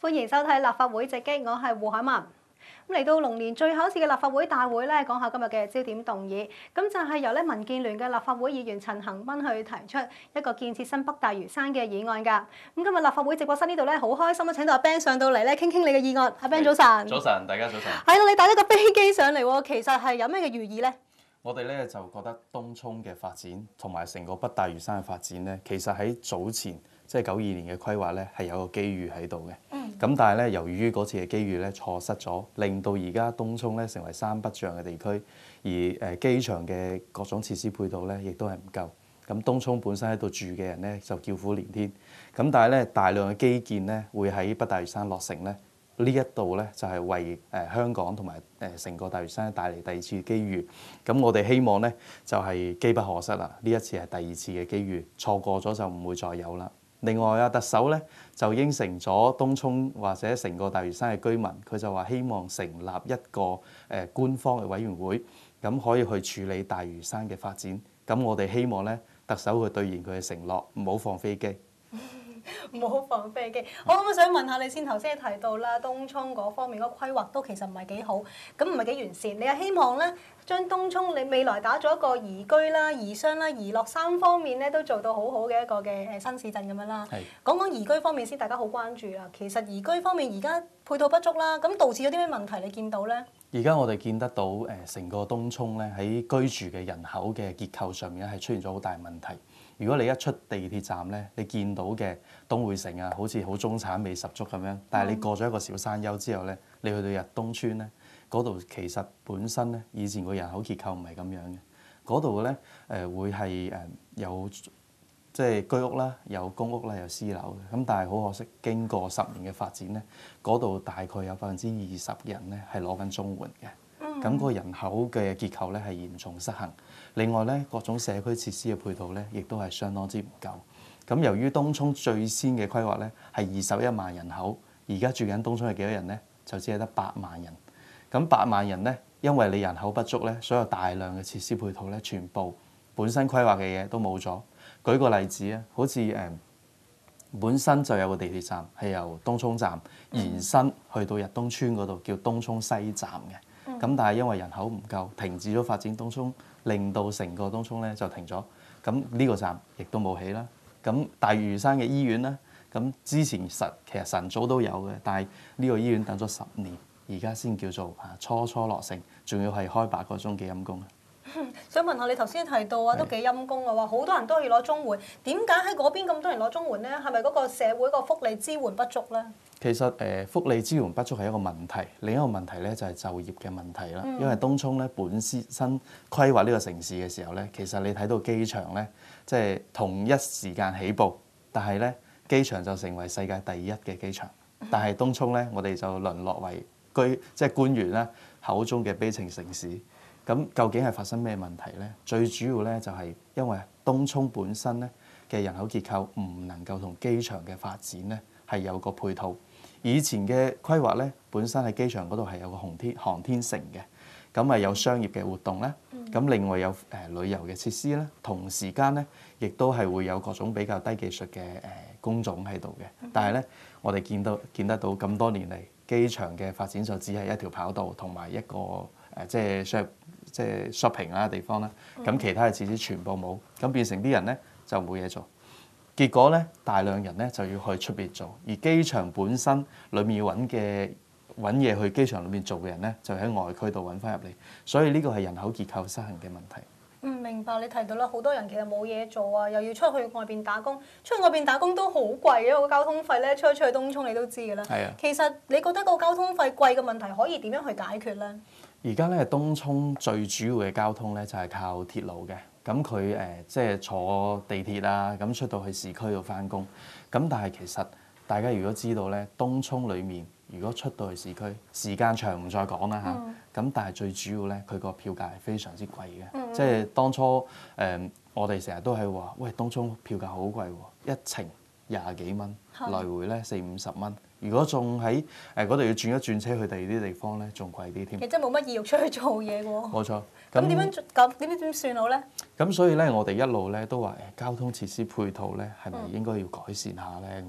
歡迎收睇立法會直擊，我係胡海文。嚟到龍年最後一次嘅立法會大會咧，講下今日嘅焦點動議。咁就係由民建聯嘅立法會議員陳恒鑌去提出一個建設新北大嶼山嘅議案㗎。咁今日立法會直播室呢度咧，好開心啊！請到阿 Ben 上到嚟咧，傾傾你嘅議案。阿 Ben 早晨。 早晨，大家早晨。 係啦，你帶咗個飛機上嚟喎，其實係有咩嘅寓意咧？ 我哋咧就覺得東涌嘅發展同埋成個北大嶼山嘅發展咧，其實喺早前即係92年嘅規劃咧係有個機遇喺度嘅。咁但係咧，由於嗰次嘅機遇咧錯失咗，令到而家東涌咧成為三不像嘅地區，而機場嘅各種設施配套咧亦都係唔夠。咁東涌本身喺度住嘅人咧就叫苦連天。咁但係咧大量嘅基建咧會喺北大嶼山落成咧。呢一度咧就係為香港同埋成個大嶼山帶嚟第二次嘅機遇，咁我哋希望咧就係機不可失啦。呢一次係第二次嘅機遇，錯過咗就唔會再有啦。另外啊，特首咧就應承咗東涌或者成個大嶼山嘅居民，佢就話希望成立一個官方嘅委員會，咁可以去處理大嶼山嘅發展。咁我哋希望咧特首去兌現佢嘅承諾，唔好放飛機。 唔好放飛機。我想問下你先，頭先提到啦，東涌嗰方面嗰個規劃都其實唔係幾好，咁唔係幾完善。你又希望咧將東涌你未來打造一個宜居啦、宜商啦、宜樂三方面咧都做到好好嘅一個嘅新市鎮咁樣啦。講講宜居方面先，大家好關注啦。其實宜居方面而家配套不足啦，咁導致咗啲咩問題？你見到咧？ 而家我哋見得到成個東涌咧喺居住嘅人口嘅結構上面咧係出現咗好大問題。如果你一出地鐵站咧，你見到嘅東薈城啊，好似好中產味十足咁樣。但係你過咗一個小山丘之後咧，你去到日東村咧，嗰度其實本身咧以前個人口結構唔係咁樣嘅。嗰度咧會係有即係居屋啦，有公屋啦，有私樓嘅。咁但係好可惜，經過10年嘅發展咧，嗰度大概有20%人咧係攞緊綜援嘅。咁個人口嘅結構咧係嚴重失衡。另外咧，各種社區設施嘅配套咧，亦都係相當之唔夠。咁由於東涌最先嘅規劃咧係21萬人口，而家住緊東涌係幾多人咧？就只係得8萬人。咁8萬人咧，因為你人口不足咧，所有大量嘅設施配套咧，全部本身規劃嘅嘢都冇咗。舉個例子啊，好似本身就有個地鐵站係由東涌站延伸去到日東村嗰度，叫東涌西站嘅。咁但係因為人口唔夠，停止咗發展東涌，令到成個東涌咧就停咗。咁呢個站亦都冇起啦。咁大嶼山嘅醫院咧，咁之前其實晨早都有嘅，但係呢個醫院等咗10年，而家先叫做初初落成，仲要係開8個鐘，幾陰功啊！ 想問下你頭先提到啊，都幾陰功嘅話，好多人都可以攞綜援，點解喺嗰邊咁多人攞綜援咧？係咪嗰個社會個福利支援不足咧？ 其實福利支援不足係一個問題，另一個問題咧就係就業嘅問題啦。因為東涌咧本身規劃呢個城市嘅時候咧，其實你睇到機場咧，即係同一時間起步，但係咧機場就成為世界第一嘅機場，但係東涌咧我哋就淪落為即係官員咧口中嘅悲情城市。咁究竟係發生咩問題咧？最主要咧就係因為東涌本身咧嘅人口結構唔能夠同機場嘅發展咧係有個配套。以前嘅規劃咧，本身喺機場嗰度係有個航天城嘅，咁係有商業嘅活動咧，咁另外有旅遊嘅設施咧，同時間咧亦都係會有各種比較低技術嘅工種喺度嘅。但係咧，我哋見得到咁多年嚟，機場嘅發展就只係一條跑道同埋一個即係 shopping 啦地方啦，咁其他嘅設施全部冇，咁變成啲人咧就冇嘢做。結果咧，大量人咧就要去出邊做，而機場本身裏面要揾嘢去機場裏面做嘅人咧，就喺外區度揾翻入嚟，所以呢個係人口結構失衡嘅問題。 明白。你提到啦，好多人其實冇嘢做啊，又要出去外邊打工，出去外邊打工都好貴，因為個交通費咧，出去東涌你都知㗎啦。 係啊。 其實你覺得個交通費貴嘅問題可以點樣去解決咧？ 而家咧東涌最主要嘅交通咧就係靠鐵路嘅。咁佢即係坐地鐵啊，咁出到去市區度翻工。咁但係其實大家如果知道咧，東涌裡面如果出到去市區，時間長唔再講啦嚇。咁但係最主要咧，佢個票價係非常之貴嘅。即係當初我哋成日都係話，喂，東涌票價好貴喎，一程20幾蚊，來回咧40-50蚊。如果仲喺嗰度要轉一轉車去第二啲地方咧，仲貴啲添。 其實真係冇乜意欲出去做嘢喎。 冇錯。 咁點算好咧？ 咁所以咧，我哋一路咧都話交通設施配套咧係咪應該要改善下咧？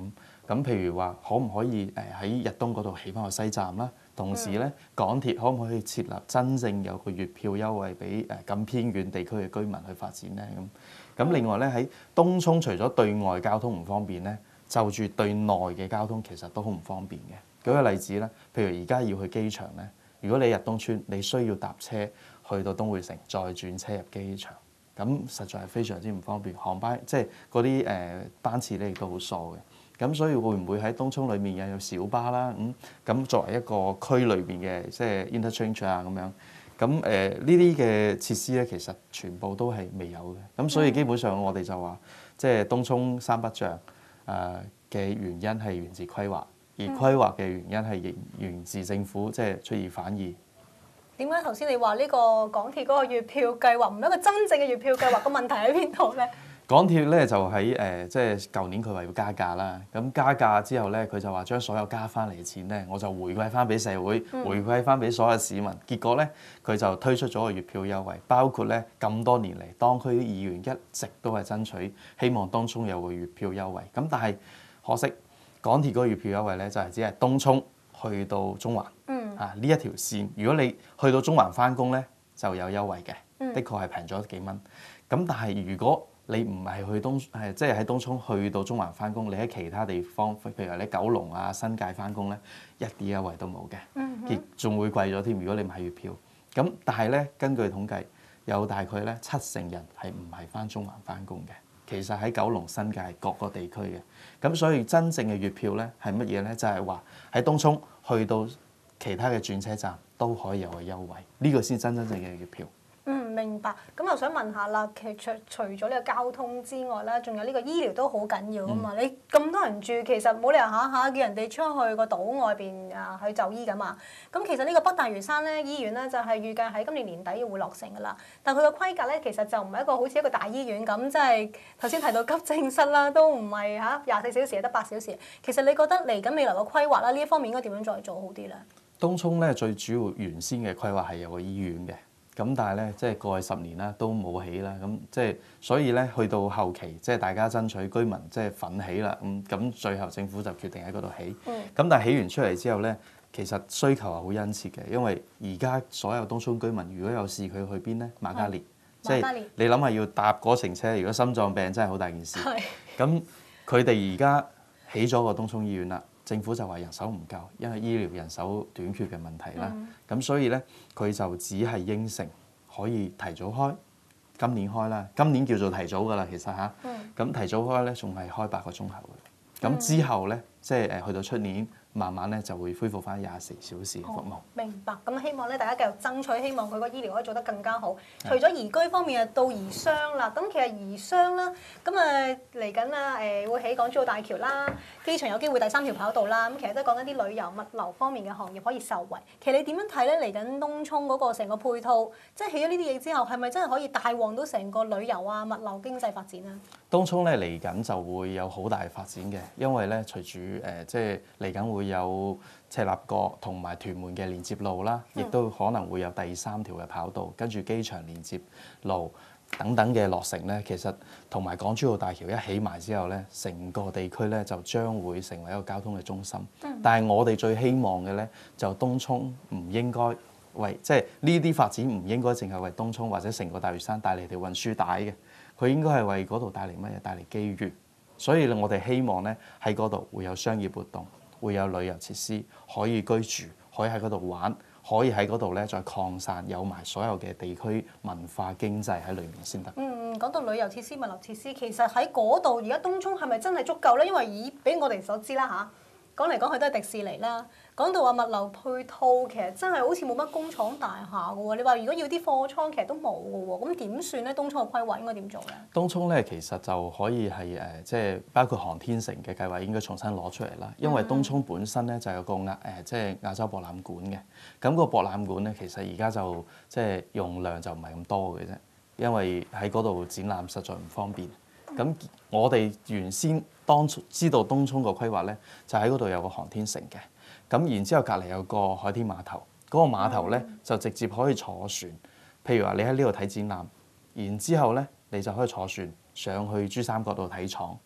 咁譬如話，可唔可以喺日東嗰度起翻個西站啦？同時咧，港鐵可唔可以設立真正有個月票優惠俾咁偏遠地區嘅居民去發展咧？咁另外咧，喺東涌除咗對外交通唔方便咧，就住對內嘅交通其實都好唔方便嘅。舉個例子咧，譬如而家要去機場咧，如果你日東村，你需要搭車去到東薈城，再轉車入機場，咁實在係非常之唔方便。航班即係嗰啲班次咧亦都好疏嘅。咁所以會唔會喺東涌裏面又有小巴啦？咁作為一個區裏邊嘅即係 interchange 啊咁樣，咁呢啲嘅設施咧，其實全部都係未有嘅。咁所以基本上我哋就話，即係東涌三不像嘅原因係源自規劃，而規劃嘅原因係源自政府即係出爾反爾。 點解頭先你話呢個港鐵嗰個月票計劃唔係一個真正嘅月票計劃？個問題喺邊度咧？ 港鐵咧就喺即係舊年佢話要加價啦，咁加價之後咧，佢就話將所有加翻嚟嘅錢咧，我就回饋翻俾社會，回饋翻俾所有市民。結果咧，佢就推出咗個月票優惠，包括咧咁多年嚟，當區議員一直都係爭取，希望東涌有個月票優惠。咁但係可惜，港鐵嗰個月票優惠咧就係只係東涌去到中環，呢一條線，如果你去到中環翻工咧就有優惠嘅，的確係平咗幾蚊。咁但係如果你唔係去即係喺東涌去到中環翻工，你喺其他地方，譬如話你九龍啊、新界翻工咧，一啲優惠都冇嘅，亦仲會貴咗添。如果你買月票，咁但係咧，根據統計，有大概咧70%人係唔係翻中環翻工嘅，其實喺九龍、新界各個地區嘅。咁所以真正嘅月票咧係乜嘢咧？就係話喺東涌去到其他嘅轉車站都可以有個優惠，呢個先真正嘅月票。 明白。咁又想問下啦，其實除咗呢個交通之外啦，仲有呢個醫療都好緊要噶嘛。你咁多人住，其實冇理由下下叫人哋出去個島外邊去就醫噶嘛。咁其實呢個北大嶼山咧醫院咧就係預計喺今年年底要會落成噶啦。但佢個規格咧其實就唔係一個好似一個大醫院咁，即係頭先提到急症室啦，都唔係24小時，得8小時。其實你覺得嚟緊未來個規劃啦，呢一方面應該點樣再做好啲咧？ 東涌咧最主要原先嘅規劃係有個醫院嘅。咁但係咧，即係過去10年啦，都冇起啦。咁即係所以咧，去到後期，即係大家爭取居民即係奮起啦。咁最後政府就決定喺嗰度起。咁但係起完出嚟之後咧，其實需求係好殷切嘅，因為而家所有東涌居民如果有事，佢去邊咧？瑪嘉烈，即係你諗下要搭嗰程車，如果心臟病真係好大件事。咁佢哋而家起咗個東涌醫院啦。政府就話人手唔夠，因為醫療人手短缺嘅問題啦。咁所以咧，佢就只係應承可以提早開，今年開啦。今年叫做提早㗎啦，其實嚇。咁提早開咧，仲係開8個鐘頭嘅。咁之後咧，即係去到出年，慢慢咧就會恢復翻24小時嘅服務。 明白。咁希望咧大家繼續爭取，希望佢個醫療可以做得更加好。除咗宜居方面啊，到宜商啦。咁其實宜商啦，咁嚟緊啦會起港珠澳大橋啦，機場有機會第3條跑道啦。咁其實都講緊啲旅遊物流方面嘅行業可以受惠。其實你點樣睇咧？嚟緊東涌嗰個成個配套，即係起咗呢啲嘢之後，係咪真係可以帶旺到成個旅遊啊、物流經濟發展啊？ 東涌咧嚟緊就會有好大發展嘅，因為咧隨住即係嚟緊會有赤鱲角同埋屯門嘅連接路啦，亦都可能會有第3條嘅跑道，跟住機場連接路等等嘅落成咧，其實同埋港珠澳大橋一起埋之後咧，成個地區咧就將會成為一個交通嘅中心。但係我哋最希望嘅咧，就東涌唔應該即係呢啲發展唔應該淨係為東涌或者成個大嶼山帶嚟條運輸帶嘅。佢應該係為嗰度帶嚟乜嘢？帶嚟機遇，所以我哋希望咧喺嗰度會有商業活動，會有旅遊設施，可以居住，可以喺嗰度玩，可以喺嗰度咧再擴散，有埋所有嘅地區文化經濟喺裏面先得。 講到旅遊設施、物流設施，其實喺嗰度而家東涌係咪真係足夠咧？因為俾我哋所知啦嚇，講嚟講去都係迪士尼啦。講到話物流配套，其實真係好似冇乜工廠大廈嘅喎。你話如果要啲貨倉，其實都冇嘅喎。咁點算咧？東涌嘅規劃應該點做咧？ 東涌咧其實就可以係即係包括航天城嘅計劃應該重新攞出嚟啦。因為東涌本身咧就有個即係亞洲博覽館嘅。咁個博覽館咧其實而家就即係用量就唔係咁多嘅啫，因為喺嗰度展覽實在唔方便。咁我哋原先當知道東涌個規劃咧，就喺嗰度有個航天城嘅。咁然之後隔離有個海天碼頭，嗰個碼頭咧就直接可以坐船。譬如話你喺呢度睇展覽，然之後咧你就可以坐船上去珠三角度睇廠。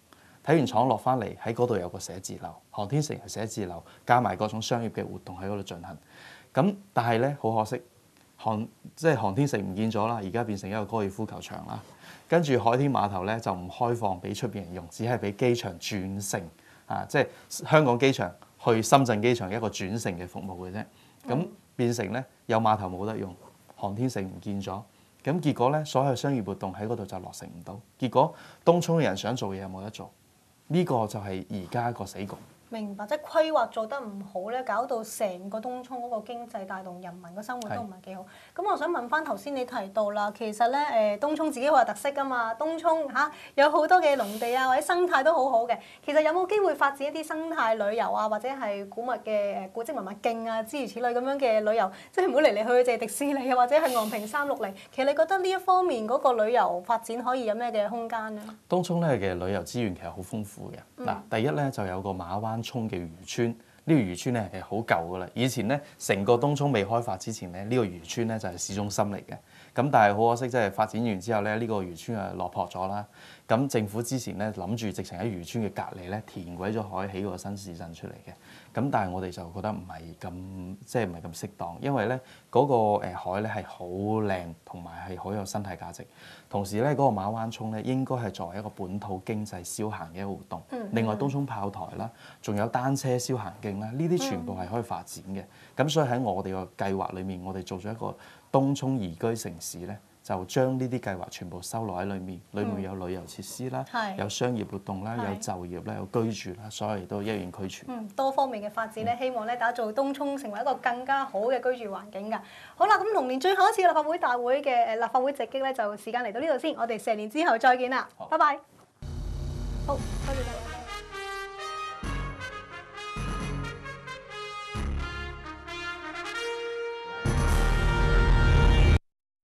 睇完廠落翻嚟喺嗰度有個寫字樓，航天城係寫字樓，加埋各種商業嘅活動喺嗰度進行。咁但係咧好可惜，航天城唔見咗啦，而家變成一個高爾夫球場啦。跟住海天碼頭咧就唔開放俾出邊人用，只係俾機場轉乘即係香港機場去深圳機場一個轉乘嘅服務嘅啫。咁變成咧有碼頭冇得用，航天城唔見咗。咁結果咧，所有商業活動喺嗰度就落成唔到。結果東涌嘅人想做嘢又冇得做，呢個就係而家個死局。 明白，即係規劃做得唔好咧，搞到成個東涌嗰個經濟帶動人民嘅生活都唔係幾好。咁我想問翻頭先你提到啦，其實咧東涌自己好有特色噶嘛，東涌有好多嘅農地啊，或者生態都好好嘅。其實有冇機會發展一啲生態旅遊啊，或者係古物嘅古蹟文物徑啊，諸如此類咁樣嘅旅遊，即係唔好嚟嚟去去淨係迪士尼啊，或者係昂坪360。其實你覺得呢一方面嗰個旅遊發展可以有咩嘅空間咧？ 東涌咧嘅旅遊資源其實好豐富嘅。嗱，第一咧就有個馬灣涌嘅漁村，呢個漁村咧係好舊噶啦。以前咧成個東涌未開發之前咧，呢個漁村咧就係市中心嚟嘅。咁但係好可惜，即係發展完之後咧，呢個漁村啊落魄咗啦。咁政府之前咧諗住直情喺漁村嘅隔離咧填鬼咗海，起個新市鎮出嚟嘅。咁但係我哋就覺得唔係咁，即係唔係咁適當，因為咧嗰個海咧係好靚，同埋係好有生態價值。同時咧嗰個馬灣涌咧應該係作為一個本土經濟消閒嘅一個活動。另外東涌炮台啦，仲有單車消閒徑啦，呢啲全部係可以發展嘅。咁所以喺我哋個計劃裏面，我哋做咗一個東涌宜居城市咧，就將呢啲計劃全部收落喺裏面，裏面有旅遊設施啦，有商業活動啦，有就業啦，有居住啦，所有嘢都一應俱全。 多方面嘅發展咧，希望咧打造東涌成為一個更加好嘅居住環境㗎。好啦，咁龍年最後一次立法會大會嘅立法會直擊咧，就時間嚟到呢度先，我哋蛇年之後再見啦，拜拜。好，多謝大家。